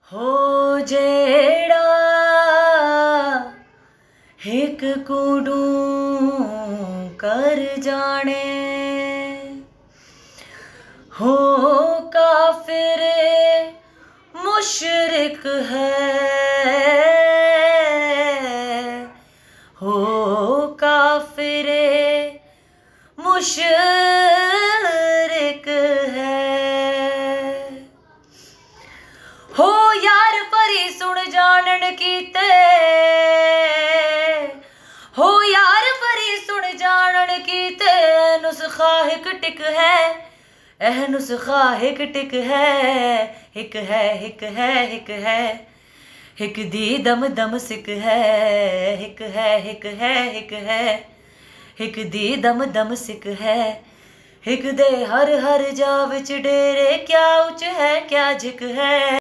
हो जेड़ा हिक कूड़ू कर जाने हो काफिर मुशरिक है हो काफिर मुशरिक है हो यार फरी सुन जानन कीते हो यार फरी सुन जानन कीते नुस्खा हिक टिक है एह नुस्खा हिक टिक है हिक है हिक है हिक है हिक दी दम दम सिक है हिक है हिक है हिक है हिक दी दम दम सिक है हिक दे हर हर जा विच डेरे क्या उच है क्या झिक है।